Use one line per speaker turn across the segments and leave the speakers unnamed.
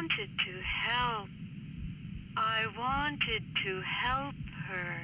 wanted to help. I wanted to help her.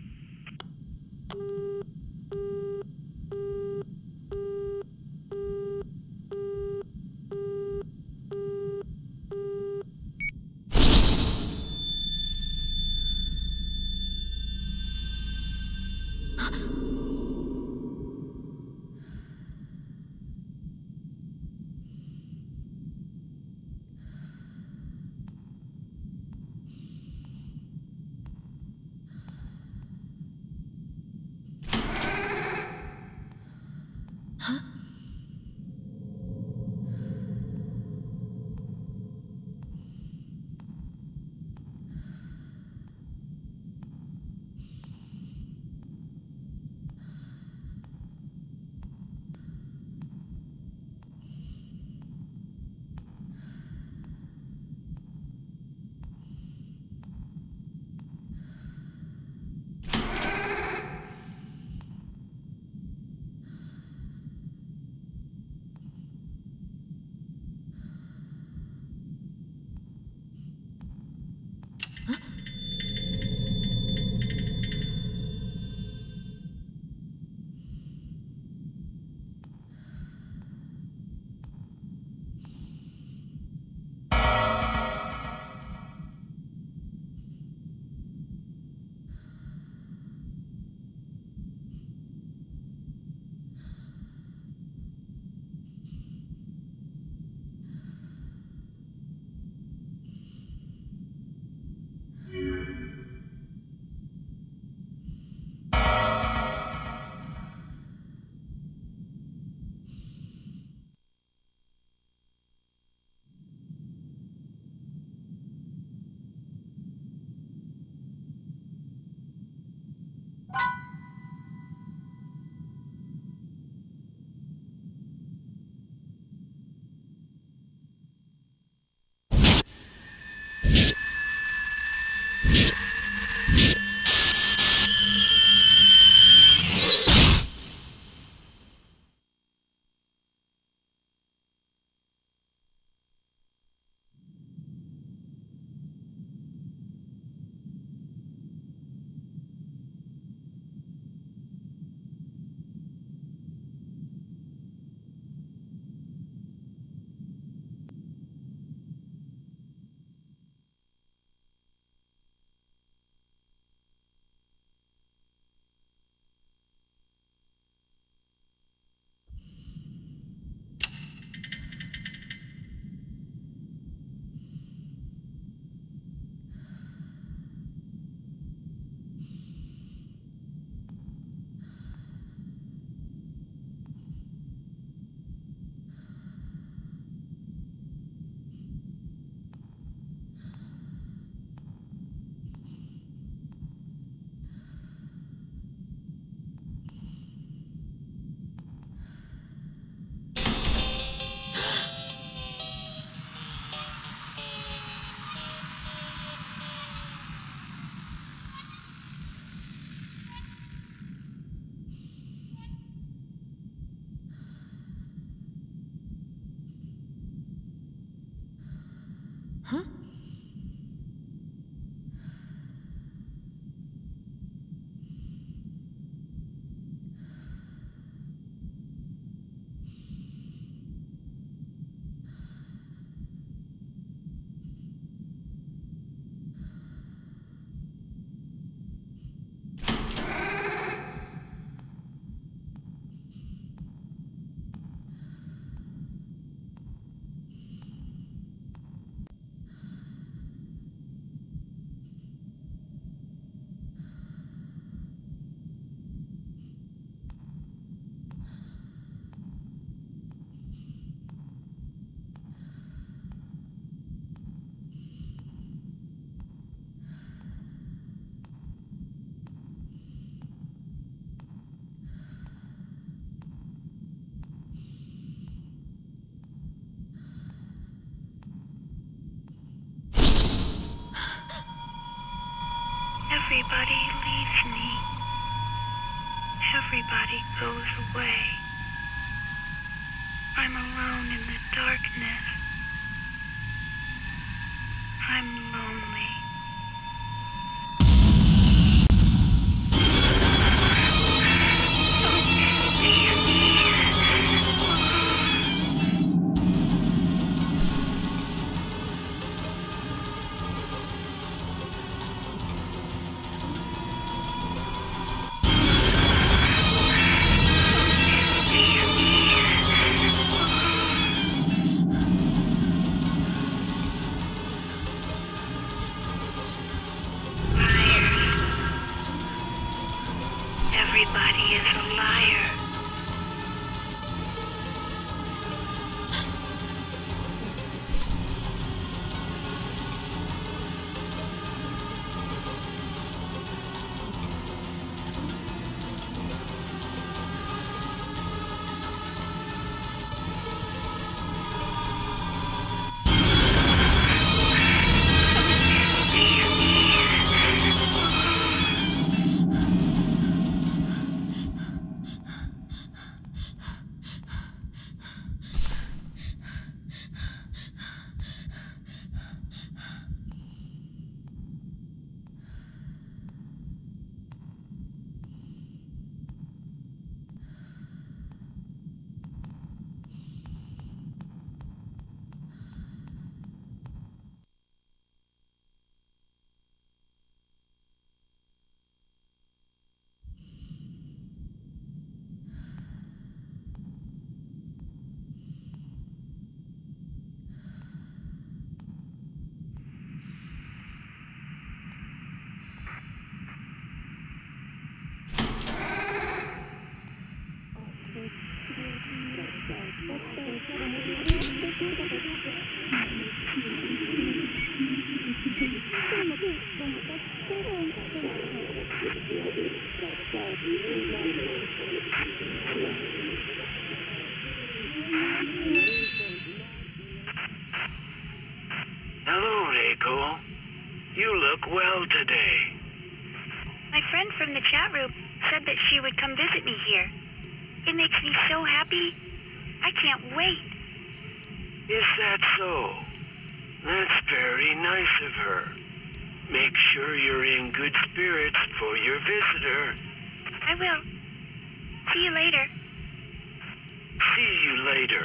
Everybody leaves me. Everybody goes away. I'm alone in the darkness. I'm lonely. Everybody is a liar.
Hello, Reiko. You look well today.
My friend from the chat room said that she would come visit me here. It makes me so happy. I can't wait.
Is that so? That's very nice of her. Make sure you're in good spirits for your visitor.
I will. See you later.
See you later.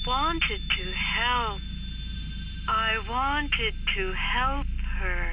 wanted to help. I wanted to help her.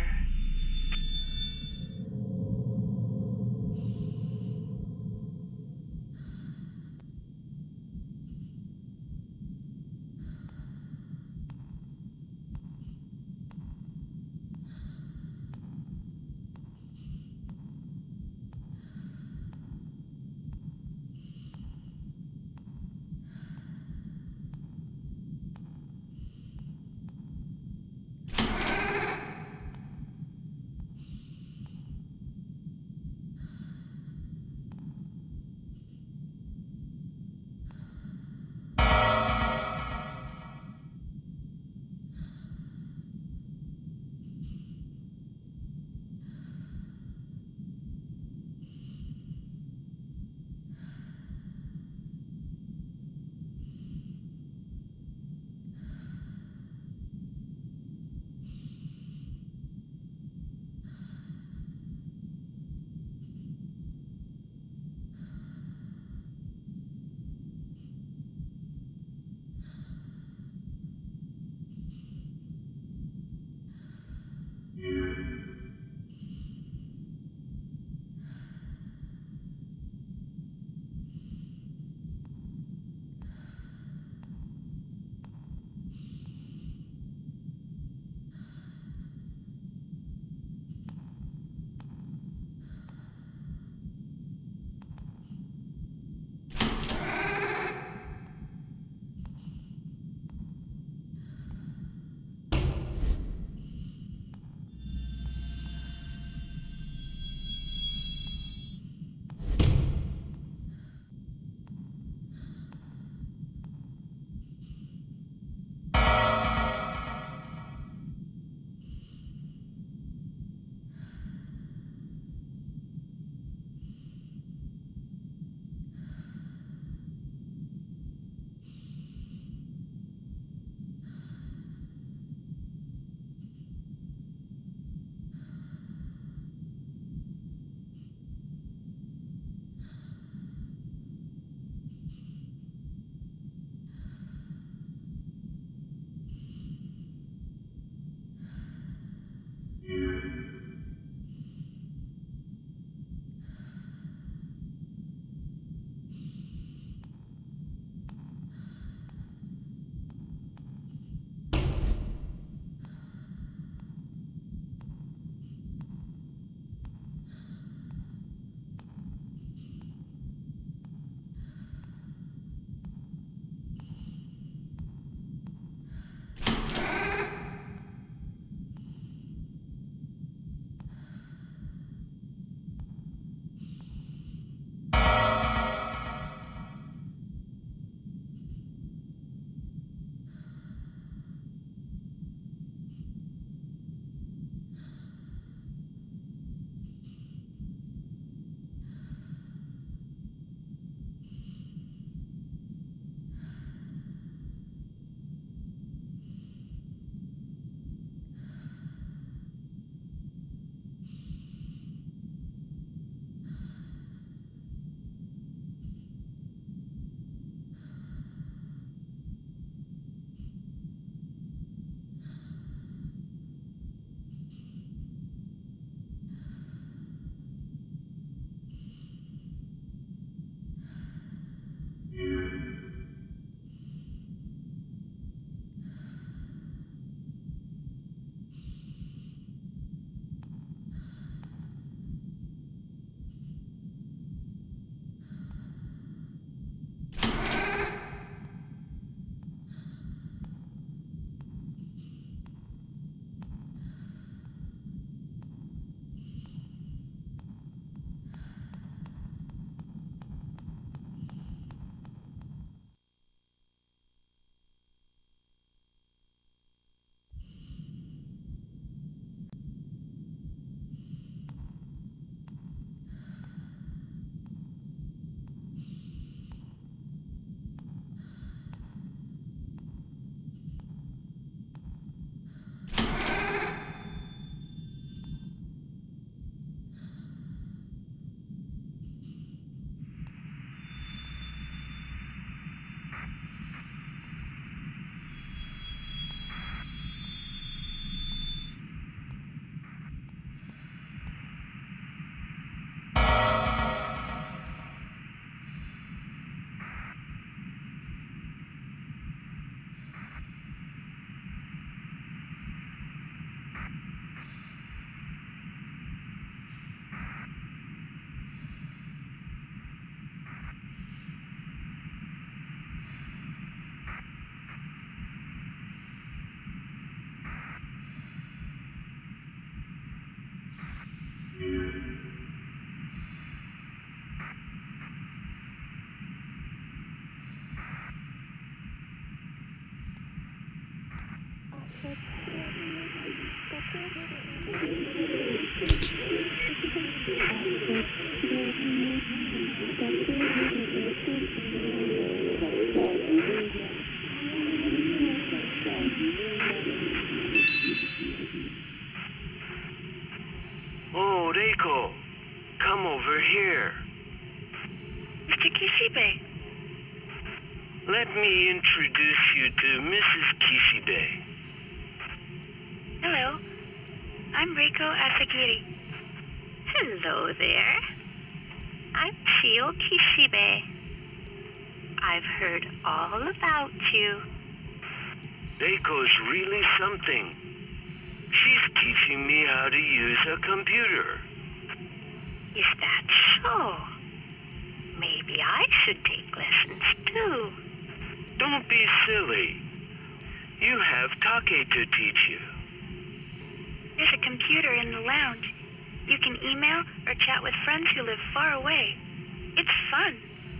Oh, Reiko, come over here.
Mr. Kishibe.
Let me introduce you to Mrs. Kishibe.
Hello. I'm Reiko Asagiri. Hello there. I'm Chio Kishibe. I've heard all about you.
Reiko's really something. She's teaching me how to use a computer.
Is that so? Maybe I should take lessons too.
Don't be silly. You have Take to teach you.
There's a computer in the lounge. You can email or chat with friends who live far away. It's fun.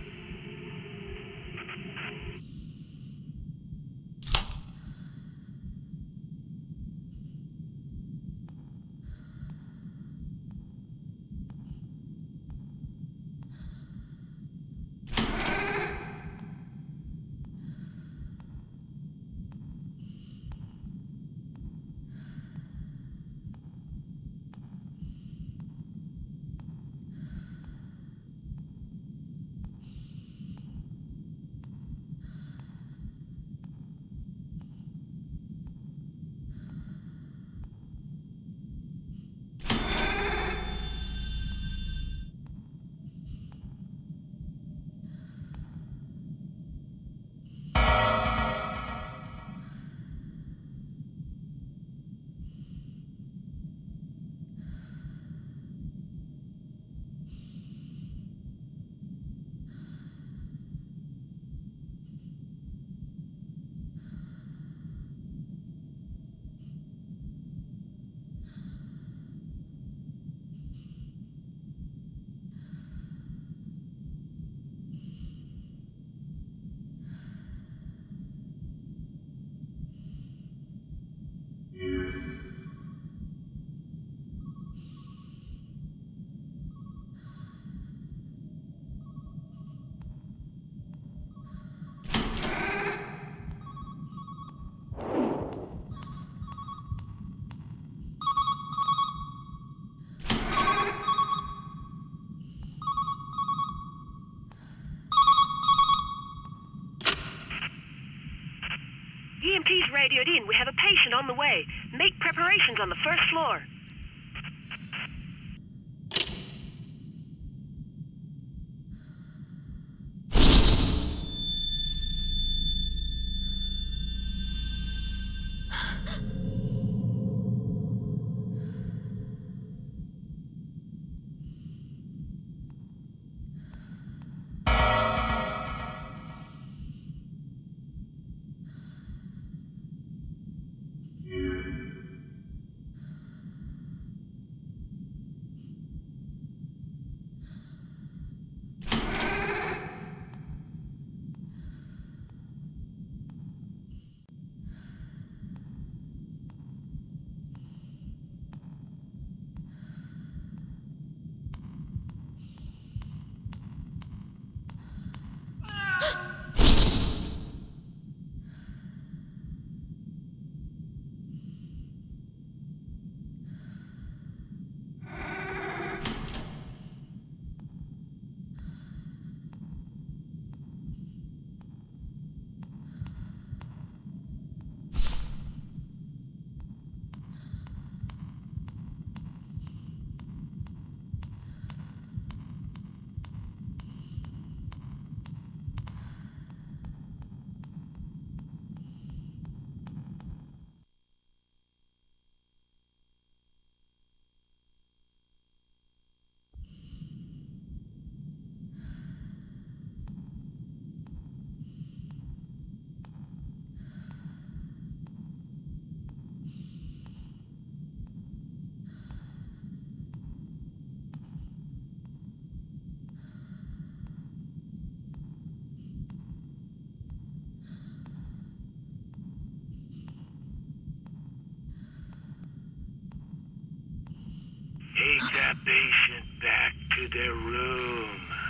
EMT's radioed in. We have a patient on the way. Make preparations on the first floor.
their room.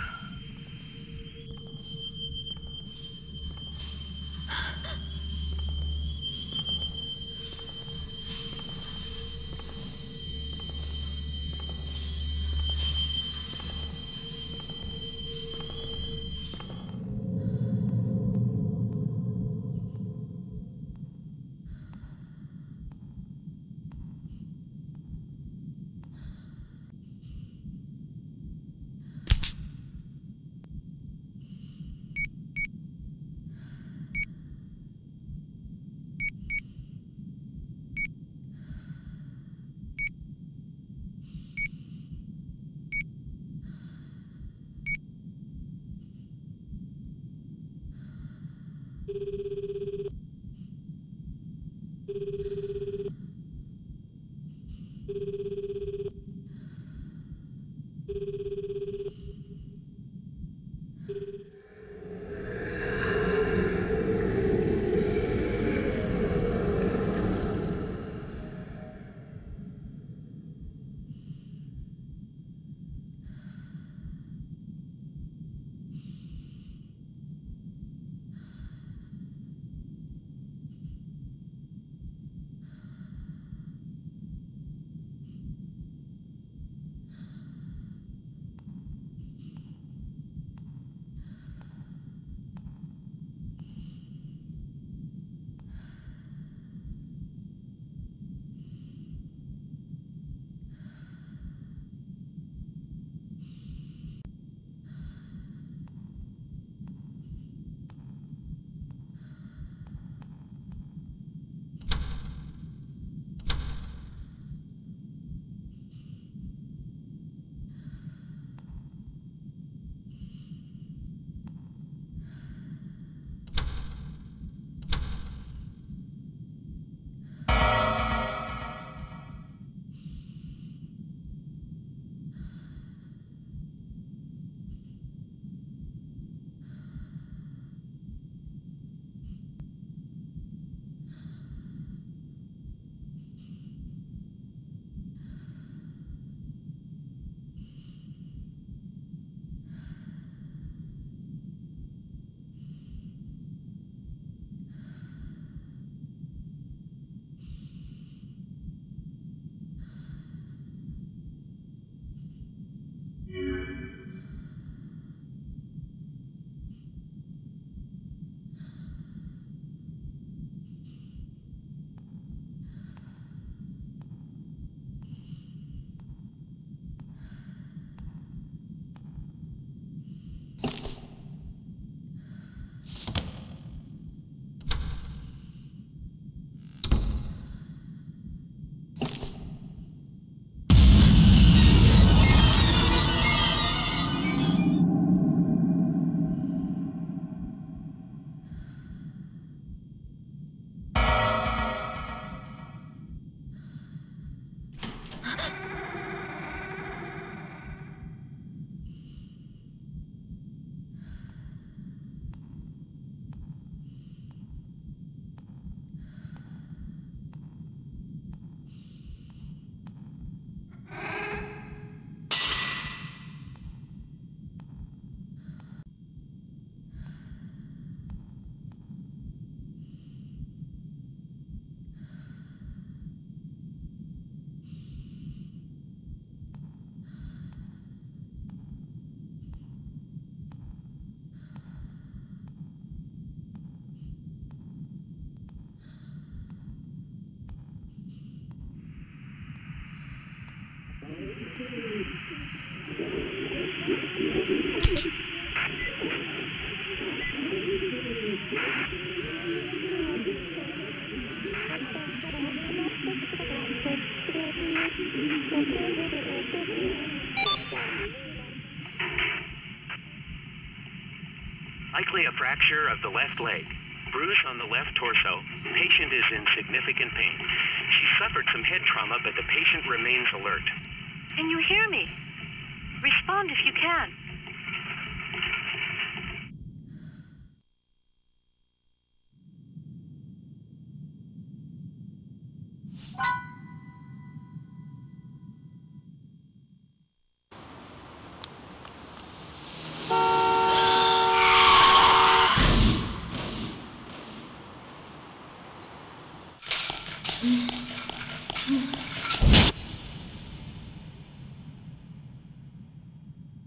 Likely a fracture of the left leg. Bruise on the left torso. Patient is in significant pain. She suffered some head trauma, but the patient remains alert.
Can you hear me? Respond if you can.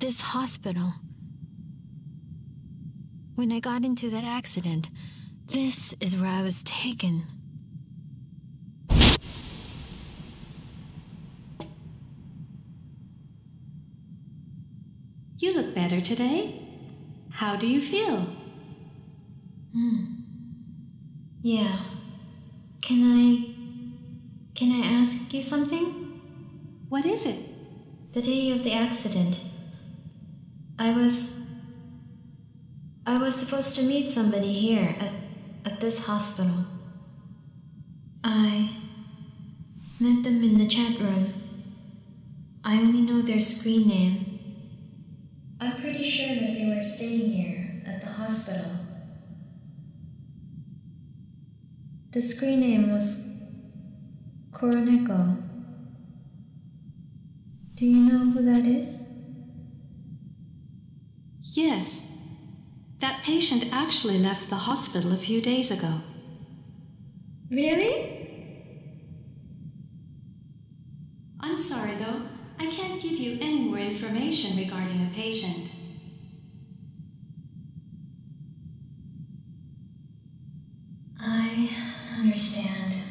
this hospital. When I got into that accident, this is where I was taken.
You look better today. How do you feel?
Yeah. Can I ask you something?
What is it?
The day of the accident, I was supposed to meet somebody here at this hospital. I met them in the chat room. I only know their screen name. I'm pretty sure that they were staying here at the hospital. The screen name was Koroneko. Do you know who that is?
Yes. That patient actually left the hospital a few days ago.
Really?
I'm sorry though, I can't give you any more information regarding a patient.
I understand.